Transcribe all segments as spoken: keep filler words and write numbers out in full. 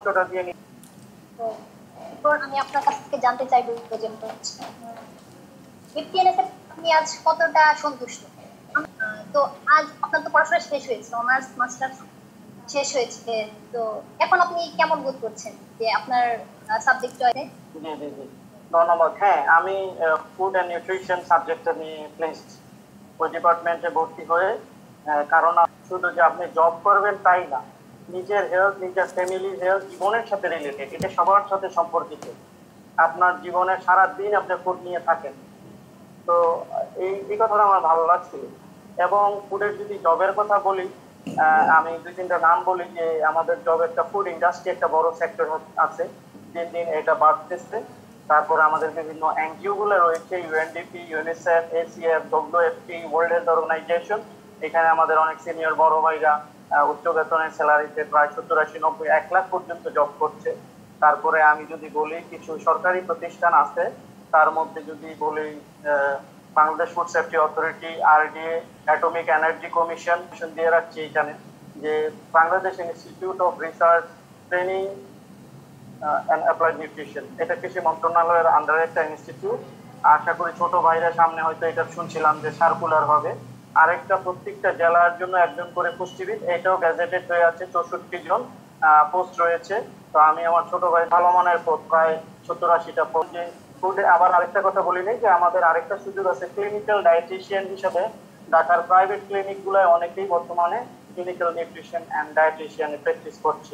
কষ্টটা দিয়ে নি। এরপর আমি আপনার কাছ থেকে জানতে চাইবো যে বিপিএনএস আপনি আজ কতটা সন্তুষ্ট? তো আজ আপনার তো পড়াশোনা শেষ হয়েছে, অনার্স মাস্টার্স শেষ হয়েছে, তো এখন আপনি কেমন বোধ করছেন যে আপনার সাবজেক্ট চয়েসে? জি জি জি ধন্যবাদ। হ্যাঁ, আমি ফুড অ্যান্ড নিউট্রিশন সাবজেক্টটা নিয়ে প্লেসড ওই ডিপার্টমেন্টে ভর্তি হয়ে, কারণ শুধু যে আপনি জব করবেন তাই না, নিজের হেলথ, নিজের ফ্যামিলি হেলথ জীবনের সাথে রিলেটেড, এটা সবার সাথে সম্পর্কিত। আপনার জীবনে সারা দিন আপনি ফুড নিয়ে থাকেন, তো এই এই কথাটা আমার ভালো লাগছিল। এবং ফুডের যদি জবের কথা বলি, আমি দুই তিনটা নাম বলি যে আমাদের জব একটা ফুড ইন্ডাস্ট্রি একটা বড় সেক্টর আছে, দিন দিন এটা বাড়তেছে। তারপরে আমাদের বিভিন্ন এনজিও গুলো রয়েছে, UNDP, UNICEF, ACF, WFP, world health organization. এখানে আমাদের অনেক সিনিয়র বড় ভাইরা উচ্চ বেতনের স্যালারিতে প্রায় সত্তর আশি নব্বই এক লাখ পর্যন্ত জব করছে। তারপরে আমি যদি বলি কিছু সরকারি প্রতিষ্ঠান আছে, তার মধ্যে যদি বলি Bangladesh food safety authority, RDA, atomic energy commission দিয়ে রাখছি এখানে, যে Bangladesh institute of research training and applied nutrition, এটা কৃষি মন্ত্রণালয়ের আন্ডারে একটা ইনস্টিটিউট। আশা করি ছোট ভাইরা সামনে হয়তো এটা শুনছিলাম যে সার্কুলার হবে, আরেকটা প্রত্যেকটা জেলার জন্য একজন করে পুষ্টিবিদ, এটাও গ্যাজেটেড হয়ে আছে, চৌষট্টি জন পোস্ট রয়েছে। তো আমি আমার ছোট ভাই ভালো মানের পদ, প্রায় সত্তর আশিটা পোস্ট। ফুডে আবার আরেকটা কথা বলি নেই যে আমাদের আরেকটা সুযোগ আছে ক্লিনিক্যাল ডায়েটিশিয়ান হিসেবে। ঢাকার প্রাইভেট ক্লিনিক গুলোয় অনেকেই বর্তমানে clinical nutrition and dietitian practice করছে।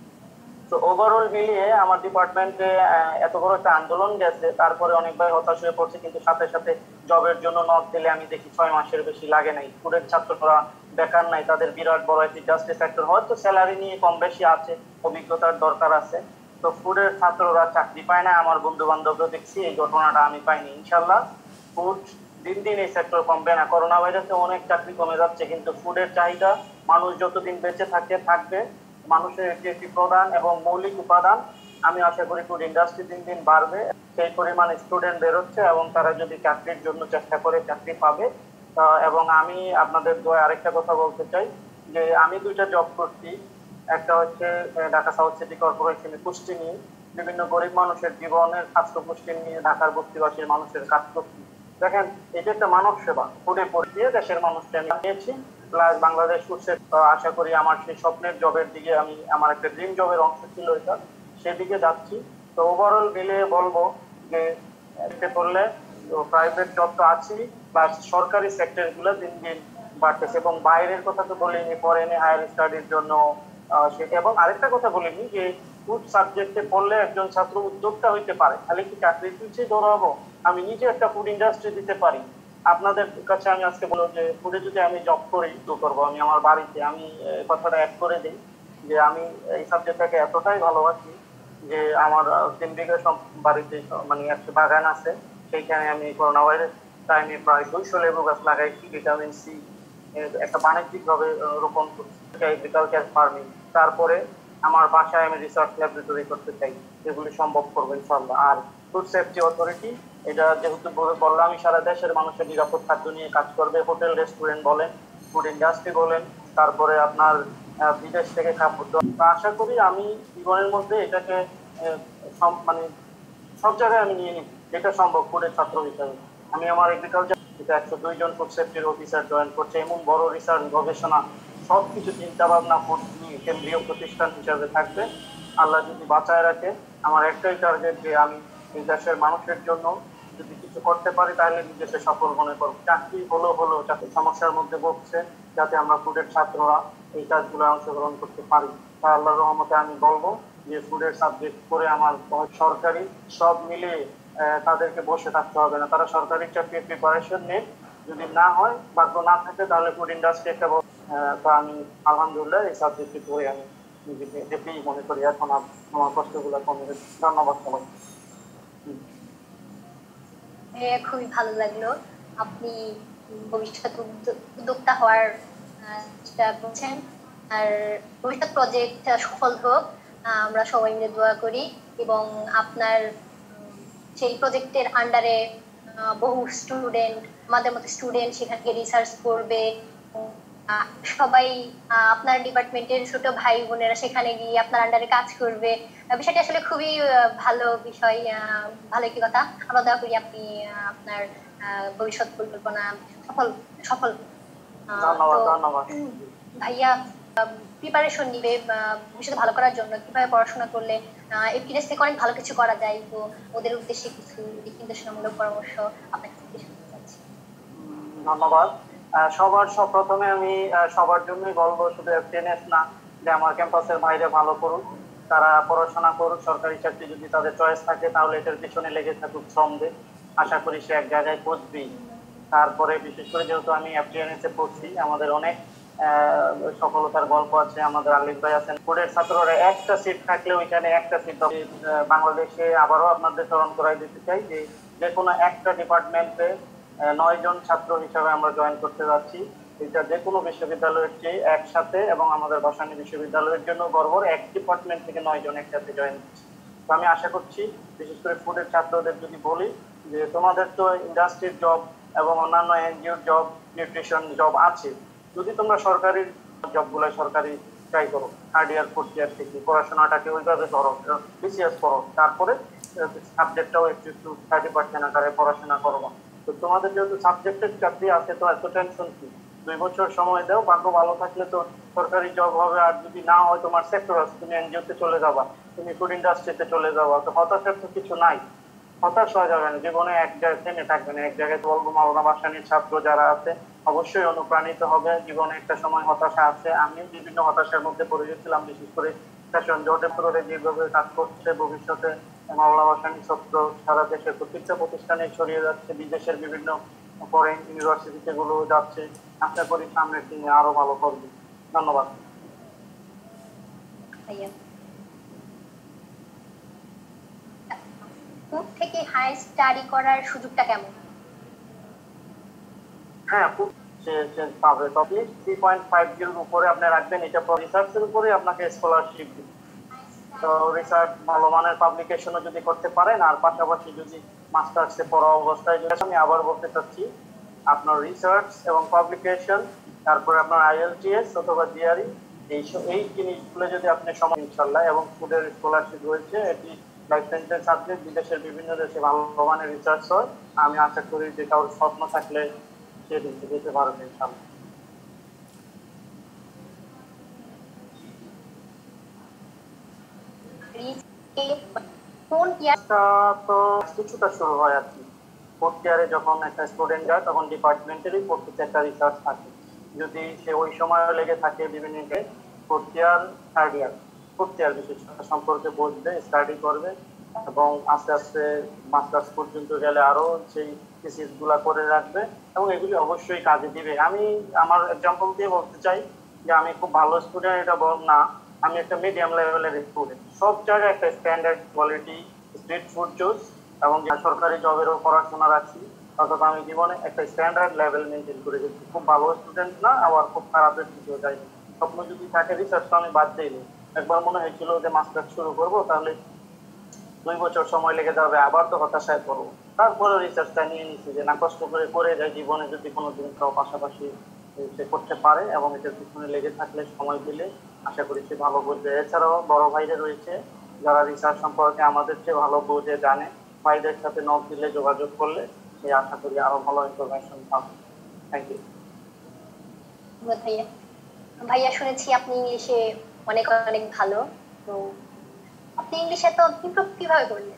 তো ওভারঅল মিলিয়ে আমার ডিপার্টমেন্টে এত বড় একটা আন্দোলন গেছে, তারপরে অনেকবার হতাশ হয়ে পড়ছে, কিন্তু সাথে সাথে জবের জন্য নক দিলে আমি দেখি ছয় মাসের বেশি লাগে নাই। স্টুডেন্ট ছাত্ররা বেকার নাই, তাদের বিরাট বড় একটি জাস্টিস ফ্যাক্টর, হয়তো স্যালারি নিয়ে কম বেশি আছে, অভিজ্ঞতার দরকার আছে। তো ফুডের ছাত্ররা চাকরি পায় না, আমার বন্ধু বান্ধবরা দেখছি এই ঘটনাটা আমি পাইনি। ইনশাল্লাহ ফুড দিন দিন এই সেক্টর কমবে না। করোনা ভাইরাসে অনেক চাকরি কমে যাচ্ছে, কিন্তু ফুডের চাহিদা মানুষ যতদিন বেঁচে থাকে থাকবে, মানুষের এটি একটি প্রধান এবং মৌলিক উপাদান। আমি আশা করি ফুড ইন্ডাস্ট্রি দিন দিন বাড়বে, সেই পরিমাণ স্টুডেন্ট বেরোচ্ছে এবং তারা যদি চাকরির জন্য চেষ্টা করে চাকরি পাবে। এবং আমি আপনাদের দোয়া আরেকটা কথা বলতে চাই যে আমি দুইটা জব করছি, একটা হচ্ছে ঢাকা সাউথ সিটি কর্পোরেশনে পুষ্টি নিয়ে, বিভিন্ন গরিব মানুষের জীবনের স্বাস্থ্য পুষ্টি নিয়ে ঢাকার বস্তিবাসীর মানুষের কাজ করছি। দেখেন, এটা একটা মানব সেবা, ফুডে পড়িয়ে দেশের মানুষকে আমি নিয়েছি, প্লাস বাংলাদেশ ফুডসের আশা করি আমার সেই স্বপ্নের জবের দিকে, আমি আমার একটা ড্রিম জবের অংশ ছিল এটা, সেদিকে যাচ্ছি। তো ওভারঅল মিলিয়ে বলবো যে এতে করলে প্রাইভেট জব তো আছেই, প্লাস সরকারি সেক্টর গুলো দিন দিন বাড়তেছে। এবং বাইরের কথা তো বলিনি, ফরেনে হায়ার স্টাডির জন্য সেটা। এবং আরেকটা কথা বলিনি যে ফুড সাবজেক্টে পড়লে একজন ছাত্র উদ্যোক্তা হইতে পারে, খালি কি চাকরির পিছিয়ে দৌড়াবো, আমি নিজে একটা ফুড ইন্ডাস্ট্রি দিতে পারি। আপনাদের কাছে আমি আজকে বলবো যে ফুডে যদি আমি জব করি তো করবো, আমি আমার বাড়িতে আমি কথাটা অ্যাড করে দিই যে আমি এই সাবজেক্টটাকে এতটাই ভালোবাসি যে আমার তিন বিঘা বাড়িতে মানে একটা বাগান আছে, সেইখানে আমি করোনা ভাইরাস টাইমে প্রায় দুইশো লেবু গাছ লাগাইছি, ভিটামিন সি একটা বাণিজ্যিক ভাবে রোপণ করছি, এগ্রিকালচার ফার্মিং। তারপরে আমার বাসায় আমি রিসার্চ ল্যাবরেটরি করতে চাই, যেগুলি সম্ভব করবো ইনশাল্লাহ। আর ফুড সেফটি অথরিটি, এটা যেহেতু বললাম আমি সারা দেশের মানুষের নিরাপদ খাদ্য নিয়ে কাজ করবে, হোটেল রেস্টুরেন্ট বলেন, ফুড ইন্ডাস্ট্রি বলেন, তারপরে আপনার বিদেশ থেকে খাদ্য। আশা করি আমি জীবনের মধ্যে এটাকে মানে সব জায়গায় আমি নিয়ে নিই, এটা সম্ভব ফুডের ছাত্র হিসাবে। আমি আমার এগ্রিকালচার একশো দুই জন ফুড সেফটির অফিসার জয়েন করছে, এমন বড় রিসার্চ গবেষণা সবকিছু চিন্তা ভাবনা ফুড নিয়ে কেন্দ্রীয় প্রতিষ্ঠান হিসাবে থাকবে। আল্লাহ যদি বাঁচায় রাখে, আমার একটাই টার্গেট যে আমি এই দেশের মানুষের জন্য যদি কিছু করতে পারি তাহলে নিজেকে সফল মনে করবো। চাকরি হলো হলো যাতে সমস্যার মধ্যে ভুগছে, যাতে আমরা ফুডের ছাত্ররা এই কাজগুলো অংশগ্রহণ করতে পারি। তা আল্লাহর রহমতে আমি বলবো যে ফুডের সাবজেক্ট করে আমার সরকারি সব মিলে তাদেরকে বসে থাকতে হবে না, তারা সরকারি চাকরির প্রিপারেশন নেই, যদি না হয় ভাগ্য না থাকে তাহলে ফুড ইন্ডাস্ট্রি একটা। তো আমি আলহামদুলিল্লাহ এই সাবজেক্টে পড়ে আমি নিজেকে হ্যাপি মনে করি, এখন আমার কষ্টগুলো কমে গেছে। ধন্যবাদ সবাই। খুবই ভালো লাগলো, আপনি ভবিষ্যৎ উদ্যোক্তা হওয়ার চেষ্টা করছেন, আর ভবিষ্যৎ প্রজেক্ট সফল হোক আমরা সবাই মিলে দোয়া করি। এবং আপনার সেই প্রজেক্টের আন্ডারে বহু স্টুডেন্ট, আমাদের মতো স্টুডেন্ট সেখানে রিসার্চ করবে, সবাই আপনার ডিপার্টমেন্টের ছোট ভাই বোনেরা সেখানে গিয়ে আপনার আন্ডারে কাজ করবে, বিষয়টা আসলে খুবই ভালো বিষয়, ভালো একটি কথা। আমরা দয়া করি আপনি আপনার ভবিষ্যৎ পরিকল্পনা সফল সফল ভাইয়া প্রিপারেশন নিবে ভবিষ্যতে ভালো করার জন্য, কিভাবে পড়াশোনা করলে এফটিএস থেকে অনেক ভালো কিছু করা যায়, তো ওদের উদ্দেশ্যে কিছু দিক নির্দেশনামূলক পরামর্শ আপনার কাছে শুনতে চাচ্ছি। ধন্যবাদ। সবার প্রথমে আমি সবার জন্যই বলবো, শুধু এফটিএনএস না, যে আমার ক্যাম্পাসের বাইরে ভালো করুক, তারা পড়াশোনা করুক, সরকারি চাকরি যদি তাদের চয়েস থাকে তাহলে এটার পিছনে লেগে থাকুক শ্রম দিয়ে, আশা করি সে এক জায়গায় পৌঁছবেই। তারপরে বিশেষ করে যেহেতু আমি এফটিএনএস এ পড়ছি, আমাদের অনেক সফলতার গল্প আছে। আমাদের আলিফ ভাই আছেন, কোডের ছাত্ররা একটা সিট থাকলে ওইখানে একটা সিট বাংলাদেশে। আবারও আপনাদের স্মরণ করাই দিতে চাই যে যে কোনো একটা ডিপার্টমেন্টে নয় জন ছাত্র হিসাবে আমরা জয়েন করতে যাচ্ছি। এটা যে কোনো বিশ্ববিদ্যালয়ের চেয়ে একসাথে, এবং আমাদের ভাসানী বিশ্ববিদ্যালয়ের জন্য গর্ব, এক ডিপার্টমেন্ট থেকে নয় জন একসাথে জয়েন করছি। তো আমি আশা করছি, বিশেষ করে ফুডের ছাত্রদের যদি বলি যে তোমাদের তো ইন্ডাস্ট্রির জব এবং অন্যান্য এনজিওর জব, নিউট্রিশন জব আছে, যদি তোমরা সরকারি জবগুলো সরকারি ট্রাই করো, থার্ড ইয়ার ফোর্থ ইয়ার থেকে পড়াশোনাটাকে ওইভাবে করো, বিসিএস করো, তারপরে সাবজেক্টটাও একটু একটু থার্টি পার্সেন্ট আকারে পড়াশোনা করবো। তো তোমাদের যেহেতু সাবজেক্টের চাকরি আছে, তো এত টেনশন কি, দুই বছর সময় দাও, ভাগ্য ভালো থাকলে তো সরকারি জব হবে। আর যদি না হয়, তোমার সেক্টর আছে, তুমি এনজিওতে চলে যাবা, তুমি ফুড ইন্ডাস্ট্রিতে চলে যাবা। তো হতাশার তো কিছু নাই, হতাশ হওয়া যাবে না, জীবনে এক জায়গায় থেমে থাকবে না। এক জায়গায় বলবো, মাওলানা ভাসানীর ছাত্র যারা আছে অবশ্যই অনুপ্রাণিত হবে। জীবনে একটা সময় হতাশা আছে, আমি বিভিন্ন হতাশার মধ্যে পড়ে গেছিলাম, বিশেষ করে ফ্যাশন জর্ডেপুরে যেভাবে কাজ করছে, ভবিষ্যতে মাওলানা ভাসানী ছাত্র সারা দেশের প্রত্যেকটা প্রতিষ্ঠানে ছড়িয়ে যাচ্ছে, বিদেশের বিভিন্ন ফরেন ইউনিভার্সিটিতে গুলো যাচ্ছে। আশা করি সামনের দিনে আরো ভালো করবে। ধন্যবাদ। ফুড থেকে হাই স্টাডি করার সুযোগটা কেমন? হ্যাঁ, খুব পাবে, তবে থ্রি পয়েন্ট ফাইভ জিরোর উপরে আপনি রাখবেন, এটা রিসার্চের উপরে আপনাকে স্কলারশিপ দিবে। তো রিসার্চ ভালো মানের পাবলিকেশনও যদি করতে পারেন, আর পাশাপাশি যদি মাস্টার্সে পড়া অবস্থায়, আমি আবার বলতে চাচ্ছি, আপনার রিসার্চ এবং পাবলিকেশন, তারপরে আপনার আইএলটিএস অথবা জিআরই, এই এই জিনিসগুলো যদি আপনি সময়, ইনশাল্লাহ, এবং ফুডের স্কলারশিপ রয়েছে, এটি লাইফ সায়েন্সের সাবজেক্ট, বিদেশের বিভিন্ন দেশে ভালো মানের রিসার্চ হয়। আমি আশা করি যে কারোর স্বপ্ন থাকলে সে দিতে যেতে পারবে ইনশাল্লাহ। তো কিছুটা শুরু হয় আর কি। ফোর্থ ইয়ারে যখন একটা স্টুডেন্ট যায়, তখন ডিপার্টমেন্টেরই প্রত্যেকটা একটা রিসার্চ থাকে। যদি সে ওই সময় লেগে থাকে বিভিন্ন fourth year third year fourth year বিশেষতা সম্পর্কে বুঝবে, স্টাডি করবে, এবং আস্তে আস্তে মাস্টার্স পর্যন্ত গেলে আরো সেই থিসিস গুলা করে রাখবে, এবং এগুলি অবশ্যই কাজে দিবে। আমি আমার এক্সাম্পল দিয়ে বলতে চাই যে আমি খুব ভালো স্টুডেন্ট এটা বল না, আমি একটা মিডিয়াম লেভেলের স্টুডেন্ট। সব জায়গায় একটা standard quality street food choose, এবং সরকারি জবেরও পড়াশোনা রাখছি, অথবা আমি জীবনে একটা স্ট্যান্ডার্ড লেভেল মেনটেন করে গেছি। খুব ভালো স্টুডেন্ট না, আবার খুব খারাপের দিকেও যাইনি। স্বপ্ন যদি থাকে, রিসার্চ তো আমি বাদ দিইনি। একবার মনে হয়েছিল যে মাস্টার্স শুরু করবো, তাহলে দুই বছর সময় লেগে যাবে, আবার তো হতাশায় পড়বো। তারপরে রিসার্চটা নিয়ে নিচ্ছি যে না, কষ্ট করে করে যায়, জীবনে যদি কোনো দিন কারো পাশাপাশি সে করতে পারে এবং এটার পিছনে লেগে থাকলে, সময় দিলে, আশা করি সে ভালো বুঝবে। এছাড়াও বড় ভাইরা রয়েছে যারা রিসার্চ সম্পর্কে আমাদের চেয়ে ভালো বুঝে জানে, ভাইদের সাথে নক দিলে, যোগাযোগ করলে সে আশা করি আরো ভালো ইনফরমেশন পাবে। Thank you. ভাইয়া ভাইয়া শুনেছি আপনি ইংলিশে অনেক অনেক ভালো, তো আপনি ইংলিশে তো ইমপ্রুভ কিভাবে করলেন?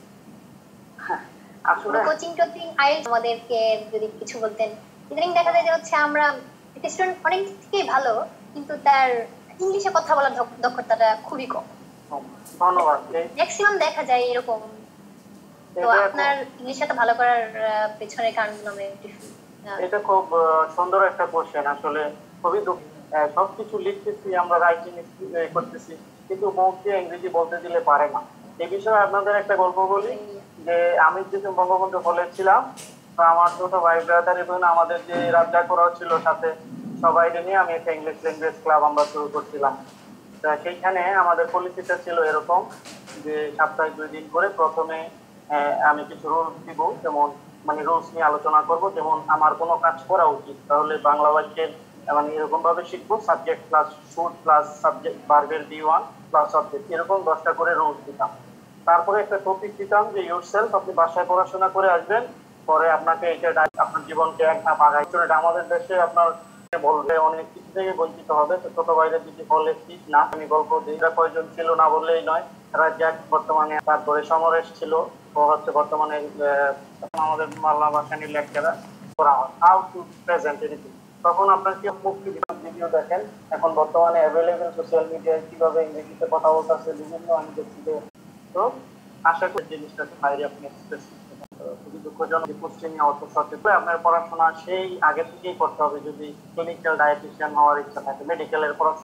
আসলে কোচিং টোচিং আইএলটিএস আমাদেরকে যদি কিছু বলতেন। ইদানিং দেখা যায় যে হচ্ছে আমরা একটা স্টুডেন্ট অনেক থেকেই ভালো, কিন্তু তার ইংলিশে কথা বলার দক্ষতাটা খুবই কম। ধন্যবাদ। ম্যাক্সিমাম দেখা যায় এরকম। তো আপনার ইংলিশটা ভালো করার পেছনে কারণগুলো আমি একটু। এটা খুব সুন্দর একটা কোশ্চেন। আসলে খুবই সবকিছু লিখতেছি আমরা, রাইটিং করতেছি, কিন্তু মুখ দিয়ে ইংরেজি বলতে দিলে পারে না। এই বিষয়ে আপনাদের একটা গল্প বলি যে আমি যেহেতু বঙ্গবন্ধু হলে ছিলাম, তো আমার ছোট ভাই ব্রাদার এবং আমাদের যে রাজ্জা করা ছিল সাথে সবাই নিয়ে আমি একটা ইংলিশ ল্যাঙ্গুয়েজ ক্লাব আমরা শুরু করছিলাম। তা সেইখানে আমাদের পলিসিটা ছিল এরকম যে সপ্তাহে দুই দিন করে প্রথমে আমি কিছু রুলস দিব, যেমন মানে রুলস নিয়ে আলোচনা করব, যেমন আমার কোনো কাজ করা উচিত, তাহলে বাংলা বাক্যের মানে এরকম ভাবে শিখবো সাবজেক্ট প্লাস শুট প্লাস সাবজেক্ট ভার্বের বি ওয়ান প্লাস সাবজেক্ট, এরকম দশটা করে রোজ দিতাম। তারপরে একটা টপিক দিতাম যে ইউর সেলফ, আপনি বাসায় পড়াশোনা করে আসবেন, পরে আপনাকে এটা আপনার জীবনকে এক ধাপ আগায়। আমাদের দেশে আপনার বলবে অনেক কিছু থেকে বঞ্চিত হবে, তো ছোট ভাইরা যদি বলে ঠিক না, আমি গল্প দিই কয়জন ছিল না বললেই নয়, রাজ্জাক বর্তমানে, তারপরে সমরেশ ছিল, ও হচ্ছে বর্তমানে আমাদের মাল্লা ভাসানির লেকচারার করা হয় হাউ টু প্রেজেন্ট এনিথিং। তখন আপনার কি মুক্তি ভিডিও দেখেন, এখন বর্তমানে অ্যাভেলেবেল সোশ্যাল মিডিয়ায় কিভাবে ইংরেজিতে কথা বলতে আছে বিভিন্ন আমি দেখছি। তো আশা করি জিনিসটাকে বাইরে আপনি এক্সপ্রেস করতে পারেন। খুবই দুঃখজনক যে পুষ্টি নিয়ে অত সচেতন। আপনার পড়াশোনা সেই আগে থেকেই করতে হবে যদি ক্লিনিক্যাল ডায়েটিশিয়ান হওয়ার ইচ্ছা থাকে, মেডিকেলের পড়াশোনা